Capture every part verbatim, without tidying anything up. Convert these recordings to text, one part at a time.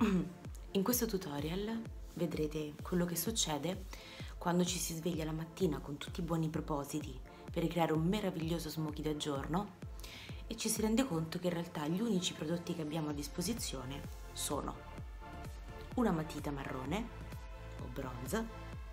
In questo tutorial vedrete quello che succede quando ci si sveglia la mattina con tutti i buoni propositi per ricreare un meraviglioso smokey da giorno e ci si rende conto che in realtà gli unici prodotti che abbiamo a disposizione sono una matita marrone o bronze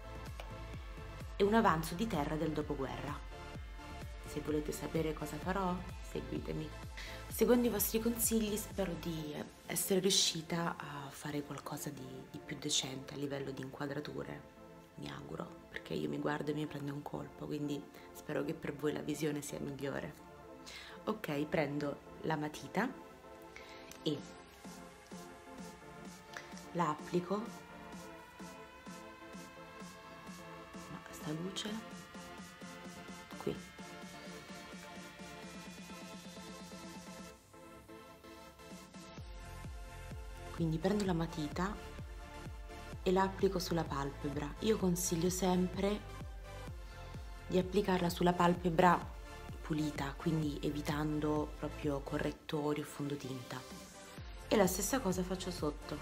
e un avanzo di terra del dopoguerra. Se volete sapere cosa farò, seguitemi. Secondo i vostri consigli spero di essere riuscita a fare qualcosa di, di più decente a livello di inquadrature, mi auguro, perché io mi guardo e mi prendo un colpo, quindi spero che per voi la visione sia migliore. Ok, prendo la matita e la applico, ma sta luce qui. Quindi prendo la matita e la applico sulla palpebra. Io consiglio sempre di applicarla sulla palpebra pulita, quindi evitando proprio correttori o fondotinta. E la stessa cosa faccio sotto.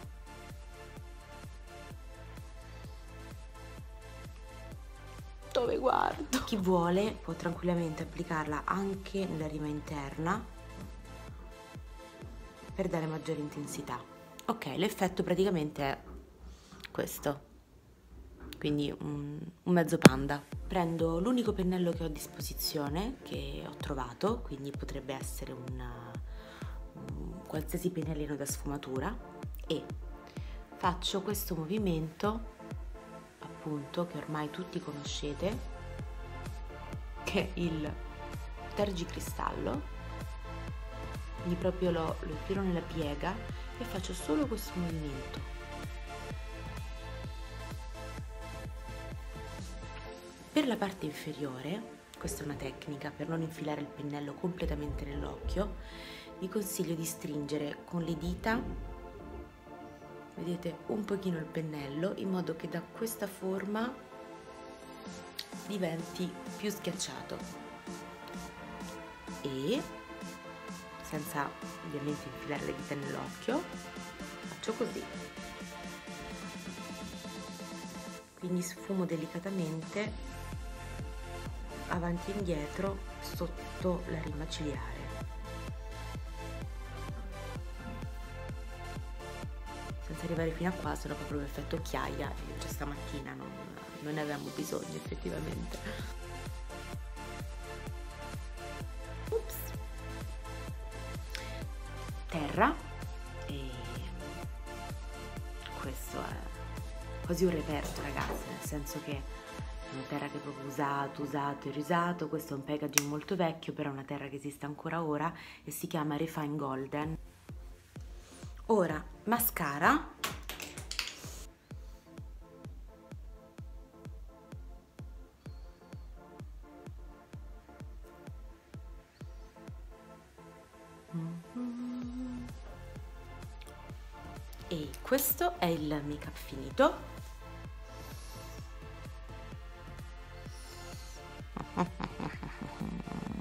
Dove guardo? Chi vuole può tranquillamente applicarla anche nella rima interna per dare maggiore intensità. Ok, l'effetto praticamente è questo, quindi un, un mezzo panda. Prendo l'unico pennello che ho a disposizione, che ho trovato, quindi potrebbe essere un, un qualsiasi pennellino da sfumatura, e faccio questo movimento, appunto, che ormai tutti conoscete, che è il tergicristallo. Quindi proprio lo, lo infilo nella piega e faccio solo questo movimento. Per la parte inferiore, questa è una tecnica per non infilare il pennello completamente nell'occhio, vi consiglio di stringere con le dita, vedete, un pochino il pennello, in modo che da questa forma diventi più schiacciato. E senza ovviamente infilare le dita nell'occhio, faccio così. Quindi sfumo delicatamente avanti e indietro sotto la rima ciliare. Senza arrivare fino a qua, sennò proprio l'effetto occhiaia, e già stamattina non, non ne avevamo bisogno effettivamente. Terra, e questo è quasi un reperto, ragazzi, nel senso che è una terra che è proprio usato, usato e riusato. Questo è un packaging molto vecchio, però è una terra che esiste ancora ora e si chiama Refine Golden. Ora, mascara. E questo è il make up finito.